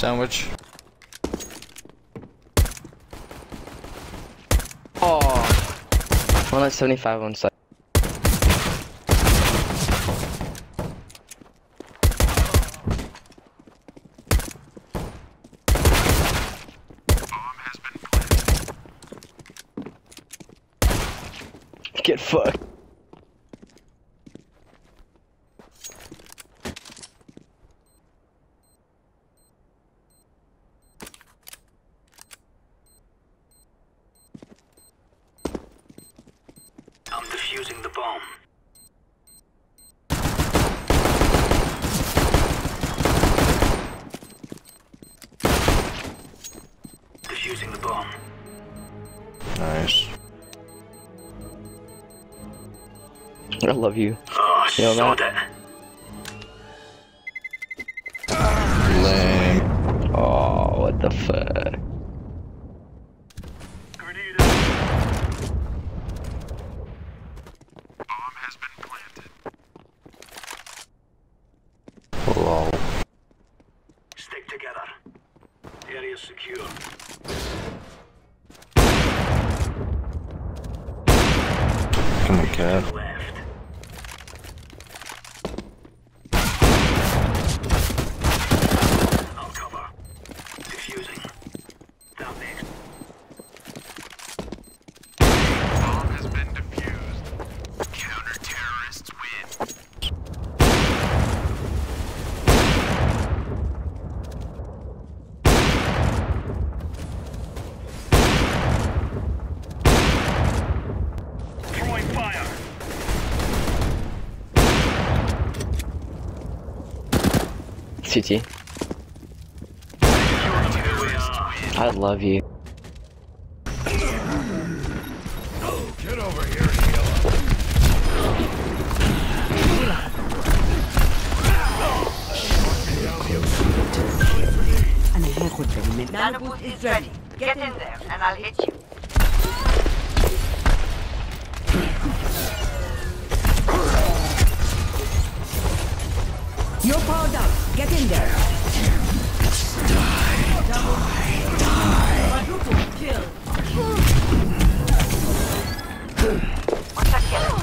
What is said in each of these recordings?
Sandwich. Oh. One at 75 on side. Get fucked. I'm defusing the bomb. Defusing the bomb. Nice. I love you. Oh, You know sod that? it. Lame. Oh, what the fuck? Grenade. Bomb has been planted. Lol. Stick together. Area secure. Come on, cat. Left. I'll cover. Defusing. Down next. Bomb has been defused. Counter-terrorists win. Throwing fire. CT. I love you. Get over here, Sheila. Nano boost is ready. Get in there, and I'll hit you. You're powered up. Get in there. Quadruple kill. What's that kill?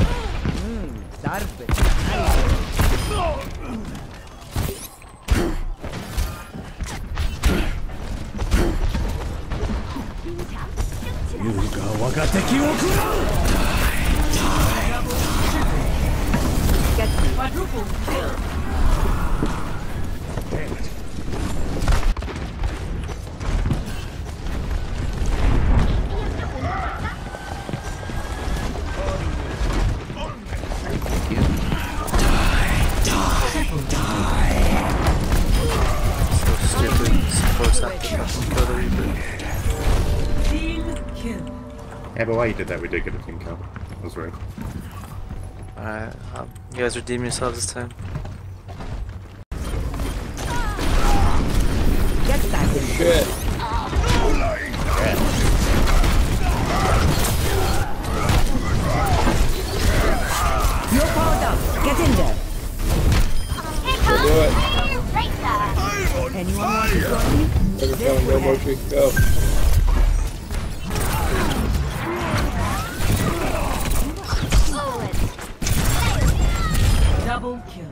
Quadruple kill. Team kill. Yeah, but while you did that, we did get a team kill. That was right. Alright, you guys redeem yourselves this time. Get back in. Shit. You're powered up. Get in there. Do it. Anyone want to join me? Take it down. Go, Mochi. Go. Double kill.